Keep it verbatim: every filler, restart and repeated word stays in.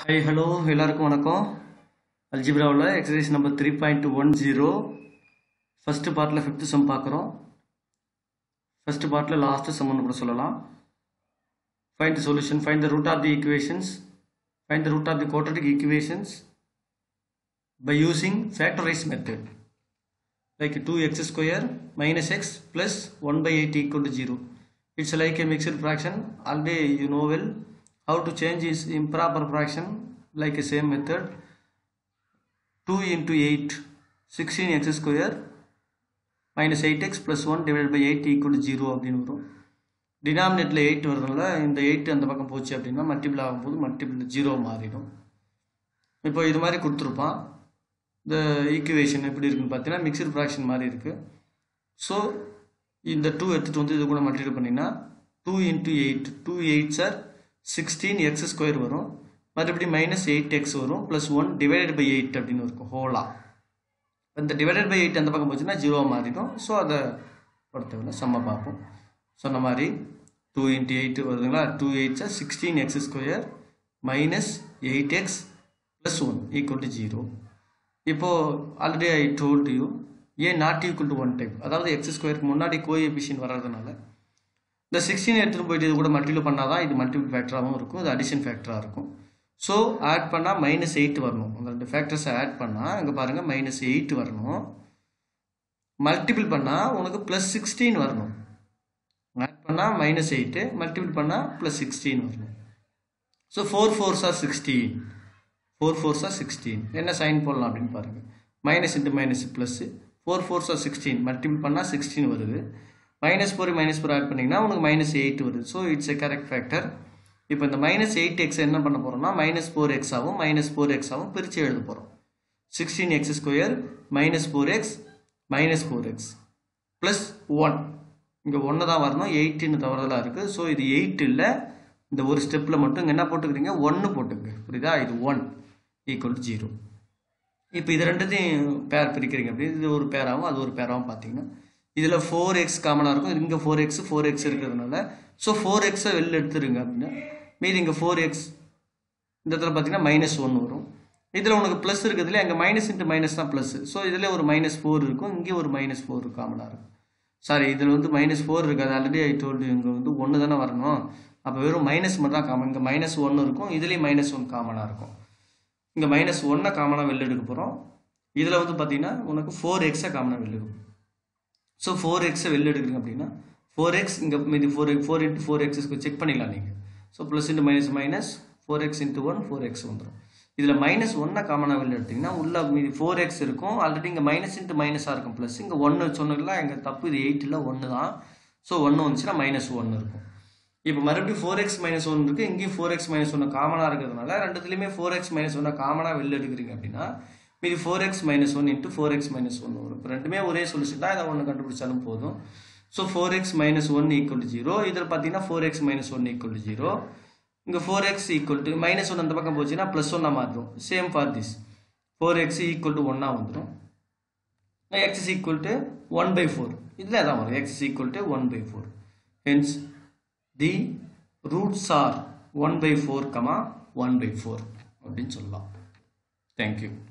Hi hello எல்லாருக்கும் வணக்கம். அல்ஜிப்ராவில் exercise number three point one zero first பார்ட்டில் ஃபிஃப்த்து சம் பார்க்குறோம். ஃபஸ்ட்டு பார்ட்டில் லாஸ்ட்டு சம்னு கூட சொல்லலாம். Find the solution, find the root of the equations, find the root of the quadratic equations by using factorized method like two x square minus x plus one by eight equal to zero. It's like a mixed fraction. Already you know well how to change is improper fraction like a same method. Two into eight, sixteen x square minus eight x plus one divided by eight equal to zero அப்படின்னு வரும். டினாமினேட்டில் eight வருதுனால இந்த eight அந்த பக்கம் போச்சு அப்படின்னா multiple ஆகும்போது multiple zero மாறிடும். இப்போ இது மாதிரி கொடுத்துருப்பான். இந்த ஈக்குவேஷன் எப்படி இருக்குன்னு பார்த்தீங்கன்னா மிக்சர் ஃப்ராக்ஷன் மாதிரி இருக்குது. ஸோ இந்த டூ எடுத்துகிட்டு வந்து இது கூட மல்டிபிள் பண்ணிங்கன்னா two into eight, two eight are sixteen x square வரும், மறுபடியும் மைனஸ் எயிட் எக்ஸ் வரும், plus one divided by eight அப்படின்னு இருக்கும் ஹோலா. இந்த டிவைடட் பை எயிட் அந்த பக்கம் போச்சுன்னா ஜீரோ மாறிடும். ஸோ அதை பொறுத்தவரை செம்ம பார்ப்போம். சொன்ன மாதிரி டூ இன்ட்டு எயிட் வருதுங்களா, two eight are sixteen x square minus eight x plus one equal to zero. இப்போது ஆல்ரெடி ஐ டோல்டு யூ ஏன் not equal to one type, அதாவது எக்ஸ் ஸ்கொயருக்கு முன்னாடி கோஎஃபிஷியன்ட் வர்றதுனால இந்த சிக்ஸ்டீன் எடுத்துகிட்டு போயிட்டு இது கூட மல்டிபிள் பண்ணால் தான் இது மல்டிபிள் ஃபேக்டராகவும் இருக்கும், இது அடிஷன் ஃபேக்டராக இருக்கும். ஸோ ஆட் பண்ணால் மைனஸ் எயிட் வரணும். அந்த ரெண்டு ஃபேக்டர்ஸை ஆட் பண்ணால் இங்கே பாருங்கள் மைனஸ் எயிட் வரணும். மல்டிபிள் பண்ணால் உனக்கு ப்ளஸ் சிக்ஸ்டீன் வரணும். ஆட் பண்ணால் மைனஸ் எயிட்டு, மல்டிபிள் பண்ணால் ப்ளஸ் சிக்ஸ்டீன் வரணும். So four fours are sixteen, four fours are sixteen. என்ன சைன் போடலாம் அப்படின்னு பாருங்கள். Minus into minus plus, four fours are sixteen, multiple பண்ணால் சிக்ஸ்டீன் வருது. Minus four minus four add பண்ணிங்கன்னா உனக்கு மைனஸ் எயிட் வருது. So it's a correct factor. இப்போ இந்த மைனஸ் எயிட் எக்ஸ் என்ன பண்ண போகிறோம்னா மைனஸ் ஃபோர் எக்ஸ் ஆகும், மைனஸ் ஃபோர் எக்ஸ் ஆகும் பிரித்து எழுத போகிறோம். Sixteen x square minus four x minus four x plus one, இங்கே ஒன்று தான் வரணும், எயிட்டுன்னு தவறுதலாக இருக்குது. ஸோ இது எயிட் இல்லை, இந்த ஒரு ஸ்டெப்பில் மட்டும் இங்கே என்ன போட்டுக்கிறீங்க, ஒன்று போட்டுங்க, புரியுதா? இது ஒன் ஈக்குவல் டு ஜீரோ. இப்போ இது ரெண்டுத்தையும் பேர் பிரிக்கிறீங்க அப்படி, இது ஒரு பேராகவும் அது ஒரு பேராகவும் பார்த்தீங்கன்னா இதில் ஃபோர் எக்ஸ் காமனாக இருக்கும், இங்கே ஃபோர் எக்ஸ் ஃபோர் எக்ஸ் இருக்கிறதுனால ஸோ ஃபோர் எக்ஸை வெளில எடுத்துருங்க அப்படின்னா மீதி இங்கே ஃபோர் எக்ஸ் இந்த இடத்துல பார்த்தீங்கன்னா மைனஸ் ஒன்று வரும். இதில் உனக்கு ப்ளஸ் இருக்கிறதுல அங்கே மைனஸ் இன்ட்டு மைனஸ் தான் ப்ளஸ். ஸோ இதில் ஒரு மைனஸ் ஃபோர் இருக்கும், இங்கே ஒரு மைனஸ் ஃபோர் காமனாக இருக்கும். சாரி, இதில் வந்து மைனஸ் ஃபோர் இருக்காது, ஆல்ரெடி ஐ டோல்டு இங்கே வந்து ஒன்று தானே வரணும். அப்போ வெறும் மைனஸ் மட்டும் தான் காமன், இங்கே மைனஸ் ஒன்று இருக்கும், இதுலேயும் மைனஸ் ஒன் காமனாக இருக்கும். இங்கே மைனஸ் ஒன்றை காமனாக வெளில எடுக்க போகிறோம். இதில் வந்து பார்த்தீங்கன்னா உனக்கு ஃபோர் எக்ஸை காமனாக வெளில எடுக்கும். ஸோ ஃபோர் எக்ஸை வெளில எடுக்கிறீங்க அப்படின்னா ஃபோர் எக்ஸ் இங்கே மீதி ஃபோர் ஃபோர் இன்ட்டு ஃபோர் எக்ஸஸ்க்கு செக் பண்ணிடலாம் நீங்கள். So plus into minus minus four x into one four x வந்துடும். இதில் மைனஸ் ஒன்றை காமனாக வெளில எடுத்திங்கன்னா உள்ள மீதி ஃபோர் எக்ஸ் இருக்கும், ஆல்ரெடி இங்கே மைனஸ் இன்ட்டு மைனஸாக இருக்கும் ப்ளஸ். இங்கே ஒன்று சொன்னதுலாம் எங்கள் தப்பு, இது எயிட் இல்லை ஒன்று தான். ஸோ ஒன்று வந்துச்சுன்னா மைனஸ் ஒன்று இருக்கும். இப்போ மறுபடியும் ஃபோர் எக்ஸ் மைனஸ் ஒன்று இருக்குது, இங்கேயும் ஃபோர் எக்ஸ் மைனஸ் ஒன்று காமனாக இருக்கிறதுனால ரெண்டுத்துலேயுமே ஃபோர் எக்ஸ் மைனஸ் ஒன்றை காமனாக வெளில எடுக்கிறீங்க அப்படின்னா மீதி four x minus one into four x minus ஒன்று வரும். இப்போ ரெண்டுமே ஒரே சொல்யூஷன் தான், இதை ஒன்று கண்டுபிடிச்சாலும் போதும். So four x minus one equal to zero. இதில் பார்த்தீங்கன்னா four x minus one equal to zero. இங்கே four x equal to minus one அந்த பக்கம் போச்சுன்னா ப்ளஸ் ஒன்னாக மாற்றும். Same for this, four x equal to ஒன்னாக வந்துடும். X is equal to one by four, இதில் தான் வரும். X is equal to one by four. Hence the roots are one by four comma one by four அப்படின்னு சொல்லலாம். Thank you.